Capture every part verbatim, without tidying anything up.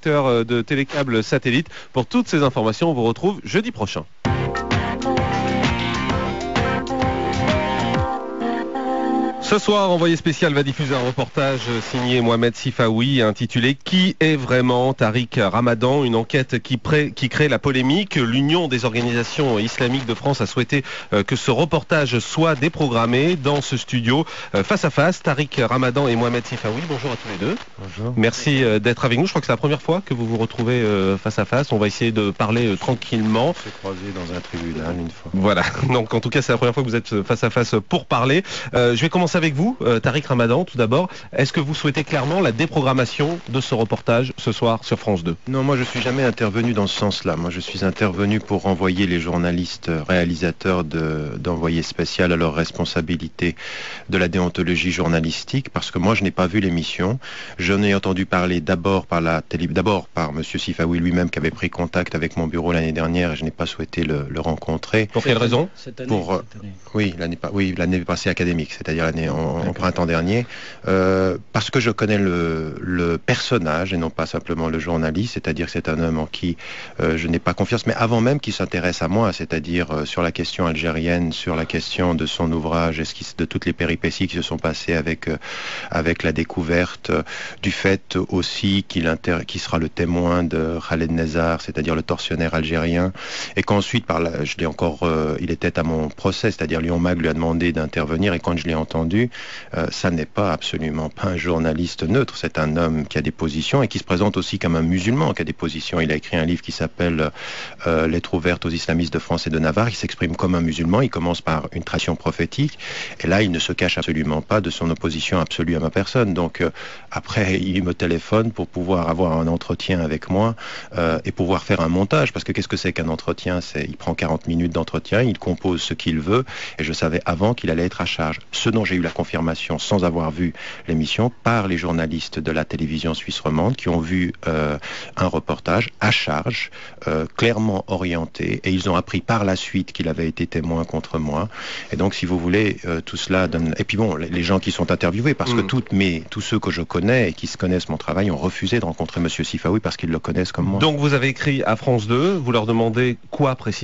directeur de Télécable Satellite. Pour toutes ces informations, on vous retrouve jeudi prochain. Ce soir, Envoyé spécial va diffuser un reportage signé Mohamed Sifaoui intitulé « Qui est vraiment Tariq Ramadan ?» Une enquête qui, pré... qui crée la polémique. L'Union des organisations islamiques de France a souhaité que ce reportage soit déprogrammé dans ce studio. Face à face, Tariq Ramadan et Mohamed Sifaoui. Bonjour à tous les deux. Bonjour. Merci d'être avec nous. Je crois que c'est la première fois que vous vous retrouvez face à face. On va essayer de parler tranquillement. On s'est croisés dans un tribunal une fois. Voilà. Donc en tout cas, c'est la première fois que vous êtes face à face pour parler. Euh, je vais commencer avec vous, euh, Tariq Ramadan, tout d'abord. Est-ce que vous souhaitez clairement la déprogrammation de ce reportage ce soir sur France deux? Non, moi je suis jamais intervenu dans ce sens-là. Moi je suis intervenu pour renvoyer les journalistes réalisateurs de, d'Envoyé spécial à leur responsabilité de la déontologie journalistique, parce que moi je n'ai pas vu l'émission. J'en ai entendu parler d'abord par la télé, d'abord par Monsieur Sifaoui lui-même qui avait pris contact avec mon bureau l'année dernière et je n'ai pas souhaité le, le rencontrer. Pour quelle raison? Cette année, Pour, cette année. Oui, l'année, oui, l'année passée académique, c'est-à-dire l'année en, en printemps dernier, euh, parce que je connais le, le personnage et non pas simplement le journaliste, c'est-à-dire que c'est un homme en qui euh, je n'ai pas confiance, mais avant même qu'il s'intéresse à moi, c'est-à-dire euh, sur la question algérienne, sur la question de son ouvrage et ce qui, de toutes les péripéties qui se sont passées avec, euh, avec la découverte euh, du fait aussi qu'il, inter... qu'il sera le témoin de Khaled Nezzar, c'est-à-dire le tortionnaire algérien, et qu'ensuite, par la, je l'ai encore, euh, il était à mon procès, c'est-à-dire Lyon Mag lui a demandé d'intervenir, et quand je l'ai entendu, euh, ça n'est pas absolument pas un journaliste neutre, c'est un homme qui a des positions et qui se présente aussi comme un musulman qui a des positions. Il a écrit un livre qui s'appelle euh, Lettres ouvertes aux islamistes de France et de Navarre. Il s'exprime comme un musulman, il commence par une tradition prophétique, et là il ne se cache absolument pas de son opposition absolue à ma personne. Donc euh, après il me téléphone pour pouvoir avoir un entretien avec moi euh, et pouvoir faire un montage, parce que qu'est-ce que c'est qu'un entretien? C'est, il prend quarante minutes d'entretien, il compose ce qu'il veut, et je savais avant qu'il allait être à charge. Ce dont j'ai eu la confirmation, sans avoir vu l'émission, par les journalistes de la télévision suisse romande qui ont vu euh, un reportage à charge, euh, clairement orienté, et ils ont appris par la suite qu'il avait été témoin contre moi. Et donc, si vous voulez, euh, tout cela donne... Et puis bon, les, les gens qui sont interviewés, parce mmh. que toutes mes, tous ceux que je connais et qui se connaissent mon travail ont refusé de rencontrer Monsieur Sifaoui parce qu'ils le connaissent comme moi. Donc vous avez écrit à France deux, vous leur demandez quoi précisément ?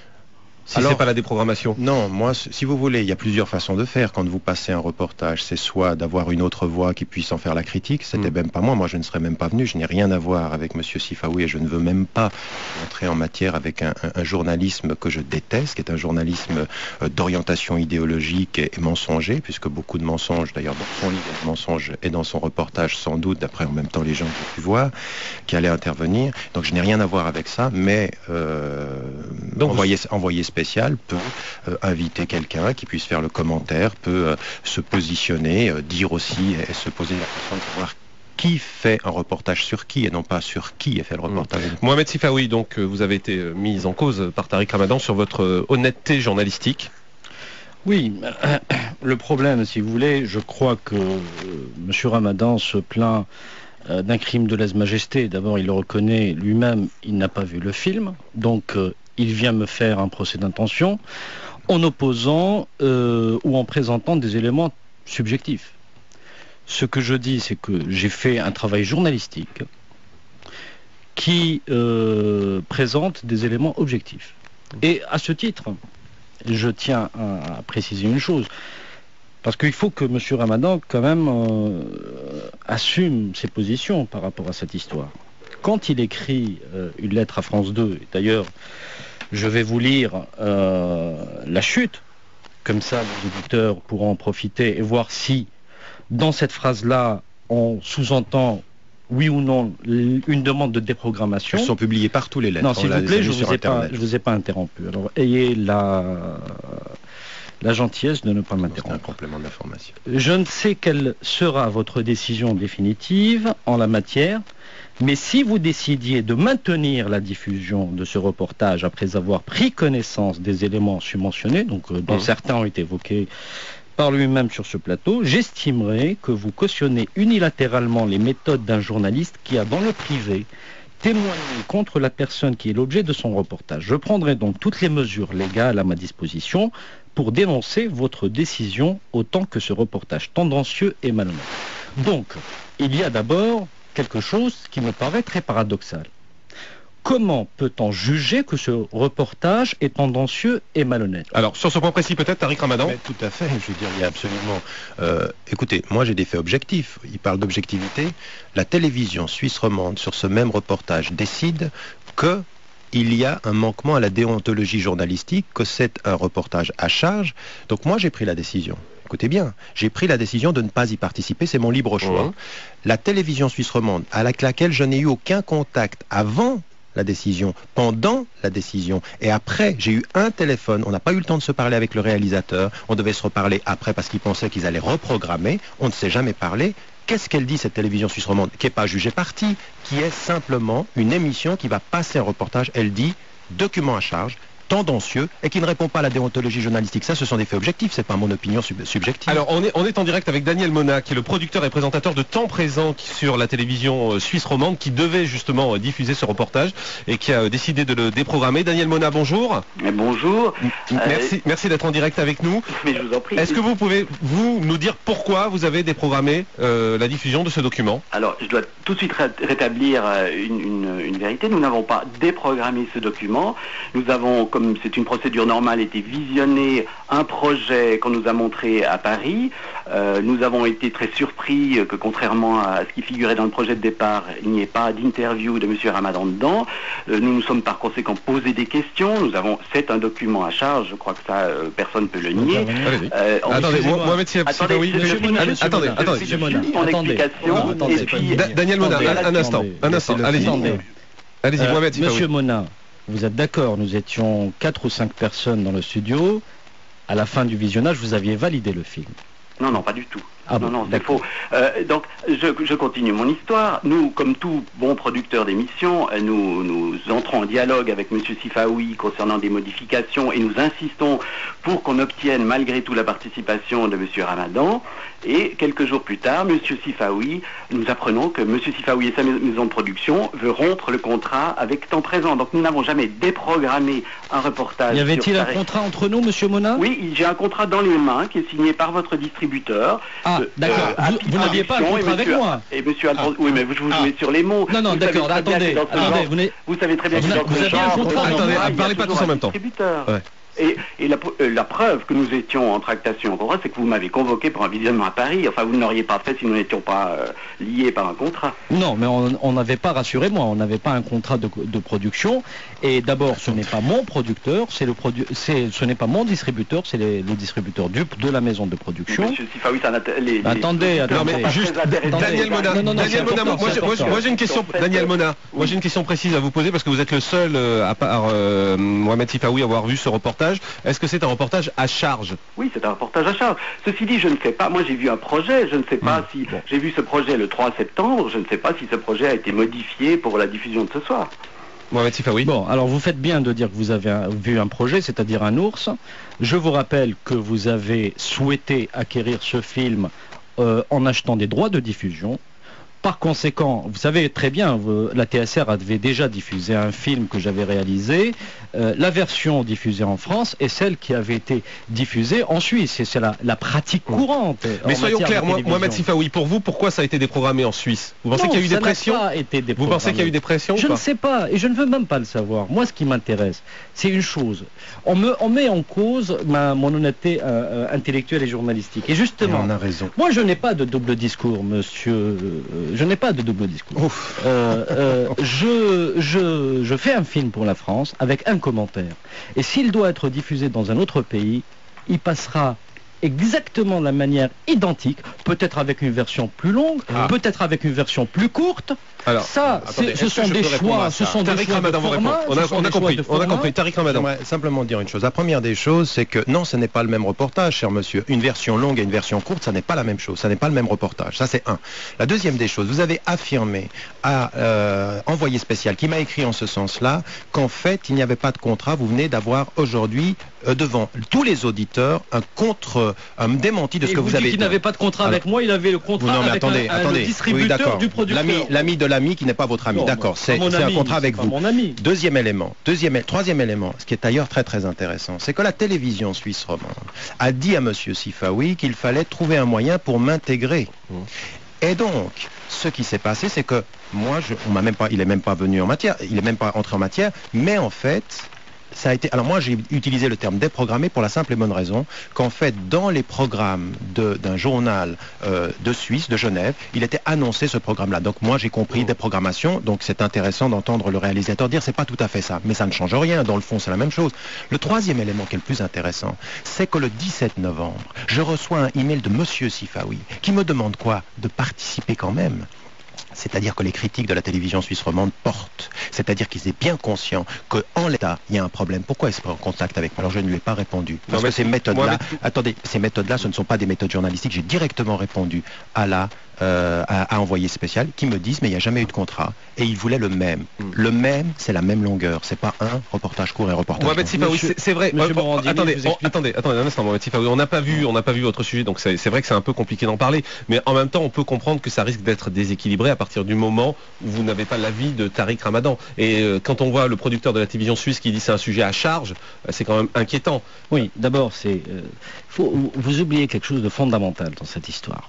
Si c'est pas la déprogrammation. Non, moi, si vous voulez, il y a plusieurs façons de faire. Quand vous passez un reportage, c'est soit d'avoir une autre voix qui puisse en faire la critique. C'était mmh. même pas moi. Moi, je ne serais même pas venu. Je n'ai rien à voir avec Monsieur Sifaoui et je ne veux même pas entrer en matière avec un, un, un journalisme que je déteste, qui est un journalisme euh, d'orientation idéologique et, et mensonger, puisque beaucoup de mensonges, d'ailleurs, dans son livre, il y a des mensonges et dans son reportage, sans doute, d'après en même temps les gens qui ont pu voir, qui allaient intervenir. Donc, je n'ai rien à voir avec ça, mais euh, Donc, envoyer, vous... envoyer spécial peut euh, inviter quelqu'un qui puisse faire le commentaire, peut euh, se positionner, euh, dire aussi et, et se poser la question de savoir qui fait un reportage sur qui et non pas sur qui est fait le reportage. Mmh. Mohamed Sifaoui, donc euh, vous avez été euh, mis en cause par Tariq Ramadan sur votre euh, honnêteté journalistique. Oui, euh, le problème, si vous voulez, je crois que euh, M. Ramadan se plaint euh, d'un crime de lèse-majesté. D'abord, il le reconnaît lui-même, il n'a pas vu le film, donc euh, il vient me faire un procès d'intention en opposant euh, ou en présentant des éléments subjectifs. Ce que je dis, c'est que j'ai fait un travail journalistique qui euh, présente des éléments objectifs. Et à ce titre, je tiens à, à préciser une chose, parce qu'il faut que M. Ramadan, quand même, euh, assume ses positions par rapport à cette histoire. Quand il écrit euh, une lettre à France deux, et d'ailleurs, je vais vous lire euh, la chute, comme ça les auditeurs pourront en profiter et voir si, dans cette phrase-là, on sous-entend, oui ou non, une demande de déprogrammation. Elles sont publiées partout, les lettres. Non, s'il vous plaît, je ne vous, ai pas, je vous ai pas interrompu. Alors, ayez la, la gentillesse de ne pas m'interrompre. C'est un complément d'information. Je ne sais quelle sera votre décision définitive en la matière, mais si vous décidiez de maintenir la diffusion de ce reportage après avoir pris connaissance des éléments submentionnés, donc euh, dont mmh. certains ont été évoqués par lui-même sur ce plateau, j'estimerais que vous cautionnez unilatéralement les méthodes d'un journaliste qui a, dans le privé, témoigné contre la personne qui est l'objet de son reportage. Je prendrai donc toutes les mesures légales à ma disposition pour dénoncer votre décision autant que ce reportage tendancieux et malhonnête. Donc, il y a d'abord quelque chose qui me paraît très paradoxal. Comment peut-on juger que ce reportage est tendancieux et malhonnête? Alors, sur ce point précis, peut-être, Tariq Ramadan? Mais tout à fait, je veux dire, il y a absolument... Euh, écoutez, moi j'ai des faits objectifs, il parle d'objectivité. La télévision suisse romande, sur ce même reportage, décide que il y a un manquement à la déontologie journalistique, que c'est un reportage à charge. Donc moi j'ai pris la décision. Écoutez bien, j'ai pris la décision de ne pas y participer, c'est mon libre choix. Mmh. La télévision suisse romande, avec laquelle je n'ai eu aucun contact avant la décision, pendant la décision et après, j'ai eu un téléphone, on n'a pas eu le temps de se parler avec le réalisateur, on devait se reparler après parce qu'ils pensaient qu'ils allaient reprogrammer, on ne s'est jamais parlé. Qu'est-ce qu'elle dit, cette télévision suisse romande, qui n'est pas jugée partie, qui est simplement une émission qui va passer un reportage, elle dit document à charge, tendancieux et qui ne répond pas à la déontologie journalistique. Ça, ce sont des faits objectifs, c'est pas mon opinion sub subjective. Alors, on est, on est en direct avec Daniel Mona, qui est le producteur et présentateur de Temps Présent sur la télévision suisse romande, qui devait justement diffuser ce reportage et qui a décidé de le déprogrammer. Daniel Mona, bonjour. Bonjour. Merci, euh... merci d'être en direct avec nous. Mais je vous en prie. Est-ce que vous pouvez, vous, nous dire pourquoi vous avez déprogrammé euh, la diffusion de ce document? Alors, je dois tout de suite ré rétablir une, une, une vérité. Nous n'avons pas déprogrammé ce document. Nous avons, comme c'est une procédure normale, été visionner un projet qu'on nous a montré à Paris. Euh, nous avons été très surpris que, contrairement à ce qui figurait dans le projet de départ, il n'y ait pas d'interview de M. Ramadan dedans. Euh, nous nous sommes par conséquent posé des questions. Nous avons, c'est un document à charge, je crois que ça, euh, personne ne peut le nier. Euh, attendez, Mohamed Sifaoui, attendez, attendez, Daniel Mona, un instant, un instant, allez-y. Allez-y, Mohamed Sifaoui. Monsieur Mona, vous êtes d'accord, nous étions quatre ou cinq personnes dans le studio. À la fin du visionnage, vous aviez validé le film. Non, non, pas du tout. Ah non, bon, non, c'est faux. Euh, donc, je, je continue mon histoire. Nous, comme tout bon producteur d'émissions, nous, nous entrons en dialogue avec M. Sifaoui concernant des modifications et nous insistons pour qu'on obtienne malgré tout la participation de M. Ramadan. Et quelques jours plus tard, M. Sifaoui, nous apprenons que M. Sifaoui et sa maison de production veulent rompre le contrat avec Temps Présent. Donc nous n'avons jamais déprogrammé un reportage. Y avait-il un contrat entre nous, M. Mona? Oui, j'ai un contrat dans les mains qui est signé par votre distributeur. Ah, d'accord. Euh, vous, vous n'aviez pas un contrat avec moi. Et monsieur Alphonse, ah. Oui, mais je vous jouez ah. sur les mots. Non, non, d'accord, attendez, attendez. Vous, vous savez très bien que vous, dans vous ce aviez genre, un contrat. Attendez, parlez pas tous en même temps. Ouais. Et, et la, euh, la preuve que nous étions en tractation pour c'est que vous m'avez convoqué pour un visionnement à Paris. Enfin, vous ne l'auriez pas fait si nous n'étions pas euh, liés par un contrat. Non, mais on n'avait pas, rassurez-moi, on n'avait pas un contrat de, de production. Et d'abord, ce n'est pas mon producteur, c'est le produ ce n'est pas mon distributeur, c'est le distributeur du, de la maison de production. Monsieur Sifaoui, ça les, attendez, les attendez. Mais juste, Daniel Mona, non, non, non, Daniel Mona, moi, moi j'ai une question, Daniel Mona, moi j'ai une question précise à vous poser parce que vous êtes le seul, euh, à part euh, Mohamed Sifaoui, à avoir vu ce reportage. Est-ce que c'est un reportage à charge? Oui, c'est un reportage à charge. Ceci dit, je ne sais pas, moi j'ai vu un projet, je ne sais pas mmh. si, bon. J'ai vu ce projet le trois septembre, je ne sais pas si ce projet a été modifié pour la diffusion de ce soir. Mohamed Sifaoui. Bon, alors vous faites bien de dire que vous avez un, vu un projet, c'est-à-dire un ours. Je vous rappelle que vous avez souhaité acquérir ce film euh, en achetant des droits de diffusion. Par conséquent, vous savez très bien, la T S R avait déjà diffusé un film que j'avais réalisé. Euh, la version diffusée en France est celle qui avait été diffusée en Suisse. C'est la, la pratique courante. Mais soyons clairs, Mohamed Sifaoui, pour vous, pourquoi ça a été déprogrammé en Suisse? Vous pensez qu'il y a eu des pressions? Vous pensez qu'il y a eu des pressions? Je ne sais pas, et je ne veux même pas le savoir. Moi, ce qui m'intéresse, c'est une chose. On, me, on met en cause ma, mon honnêteté euh, intellectuelle et journalistique. Et justement, et on a raison. Moi, je n'ai pas de double discours, monsieur. Euh, je n'ai pas de double discours. Euh, euh, je, je, je fais un film pour la France avec un commentaire. Et s'il doit être diffusé dans un autre pays, il passera exactement de la manière identique, peut-être avec une version plus longue, ah. peut-être avec une version plus courte. Alors, ça, attendez, ce sont des choix, ce sont des choix de format, on a, on a compris, on a compris. Tariq Ramadan. J'aimerais simplement dire une chose. La première des choses, c'est que non, ce n'est pas le même reportage, cher monsieur. Une version longue et une version courte, ça n'est pas la même chose. Ça n'est pas le même reportage. Ça, c'est un. La deuxième des choses, vous avez affirmé à euh, envoyé spécial qui m'a écrit en ce sens-là qu'en fait, il n'y avait pas de contrat. Vous venez d'avoir aujourd'hui euh, devant tous les auditeurs un contre, un démenti de ce et que vous, vous avez dit. Il n'avait pas de contrat Alors, avec moi. Il avait le contrat non, avec attendez, un, attendez. un, le distributeur oui, du producteur. L'ami de l'ami qui n'est pas votre ami. D'accord, c'est un contrat avec vous. Mon ami. Deuxième élément, deuxième, troisième élément, ce qui est d'ailleurs très très intéressant, c'est que la télévision suisse romande a dit à Monsieur Sifaoui qu'il fallait trouver un moyen pour m'intégrer. Mmh. Et donc, ce qui s'est passé, c'est que moi, je, on m'a même pas, il est même pas venu en matière, il est même pas entré en matière, mais en fait, ça a été. Alors moi, j'ai utilisé le terme déprogrammé pour la simple et bonne raison qu'en fait, dans les programmes d'un journal euh, de Suisse, de Genève, il était annoncé ce programme-là. Donc moi, j'ai compris déprogrammation. Donc c'est intéressant d'entendre le réalisateur dire c'est pas tout à fait ça, mais ça ne change rien. Dans le fond, c'est la même chose. Le troisième élément qui est le plus intéressant, c'est que le dix-sept novembre, je reçois un email de Monsieur Sifaoui qui me demande quoi? De participer quand même. C'est-à-dire que les critiques de la télévision suisse romande portent. C'est-à-dire qu'ils étaient bien conscients qu'en l'état, il y a un problème. Pourquoi est-ce pas en contact avec moi? Alors je ne lui ai pas répondu. Parce non, que ces méthodes-là, moi, mais... attendez, ces méthodes-là, ce ne sont pas des méthodes journalistiques. J'ai directement répondu à la euh, à, à envoyé spécial qui me disent mais il n'y a jamais eu de contrat. Et ils voulaient le même. Mm. Le même, c'est la même longueur. C'est pas un reportage court et un reportage long. Mohamed Sifaoui, c'est vrai. Monsieur oh, Morandini, attendez, oh, attendez, attendez un instant, Mohamed Sifaoui. On n'a pas vu, on n'a pas vu votre sujet, donc c'est vrai que c'est un peu compliqué d'en parler. Mais en même temps, on peut comprendre que ça risque d'être déséquilibré à partir du moment où vous n'avez pas l'avis de Tariq Ramadan. Et euh, quand on voit le producteur de la télévision suisse qui dit c'est un sujet à charge, euh, c'est quand même inquiétant. Oui, d'abord, c'est, euh, faut, vous oubliez quelque chose de fondamental dans cette histoire.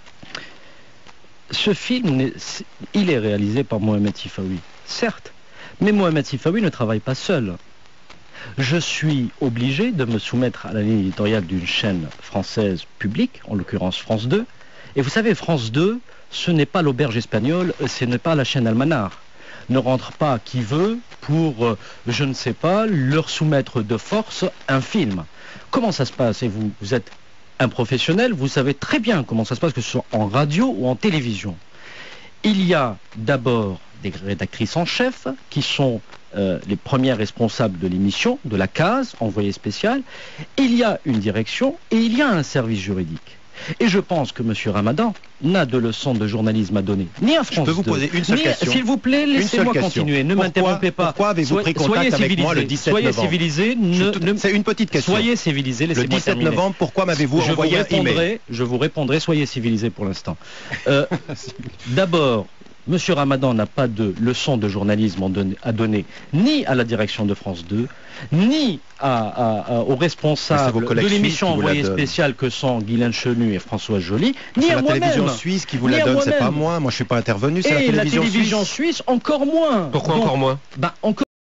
Ce film, il est réalisé par Mohamed Sifaoui, certes, mais Mohamed Sifaoui ne travaille pas seul. Je suis obligé de me soumettre à la ligne éditoriale d'une chaîne française publique, en l'occurrence France deux. Et vous savez, France deux, ce n'est pas l'auberge espagnole, ce n'est pas la chaîne Almanar. Ne rentre pas qui veut pour, euh, je ne sais pas, leur soumettre de force un film. Comment ça se passe? Et vous, vous êtes un professionnel, vous savez très bien comment ça se passe, que ce soit en radio ou en télévision. Il y a d'abord des rédactrices en chef qui sont euh, les premières responsables de l'émission, de la case, envoyé spécial. Il y a une direction et il y a un service juridique. Et je pense que M. Ramadan n'a de leçons de journalisme à donner, ni à France deux. Je peux vous poser une seule ni, question. S'il vous plaît, laissez-moi continuer. Ne m'interrompez pas. Pourquoi avez-vous pris contact avec moi le dix-sept novembre? Soyez civilisés. Ne, C'est une petite question. Soyez civilisés. Le dix-sept novembre, pourquoi m'avez-vous envoyé un email? Je vous répondrai. Soyez civilisés pour l'instant. Euh, D'abord, M. Ramadan n'a pas de leçon de journalisme à donner ni à la direction de France deux, ni à, à, à, aux responsables de l'émission envoyée spéciale que sont Guylaine Chenu et François Joly, ni à moi-même. C'est la télévision suisse qui vous la donne, c'est pas moi. Moi, je suis pas intervenu, c'est la télévision suisse. Et la télévision suisse, encore moins. Pourquoi encore moins? Bah, encore